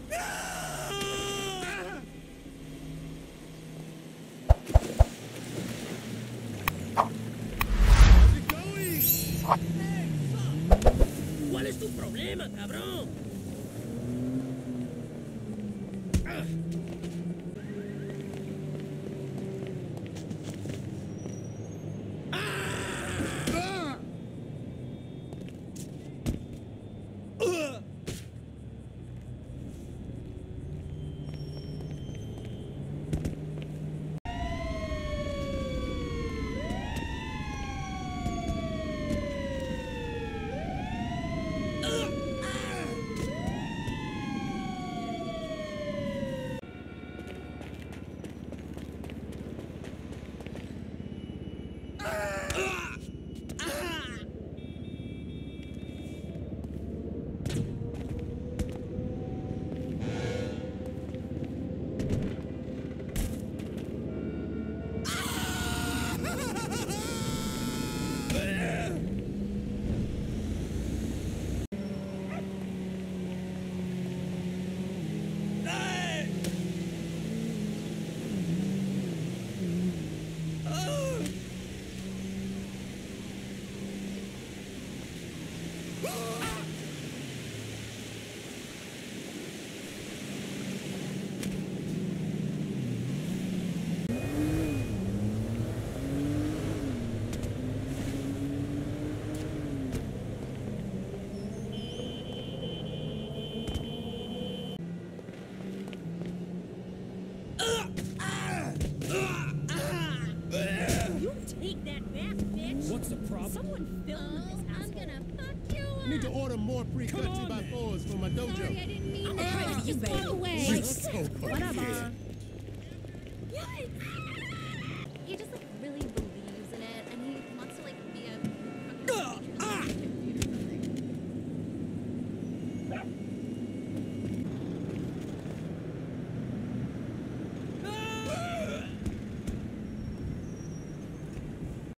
¿Cuál es tu problema, cabrón? What's the problem? Someone filmed this. I'm gonna fuck you up. I need to order more pre-cut 2x4s for my dojo. Sorry, I didn't mean I'm to. you, baby. Go away. You're so fucking Whatever. weird.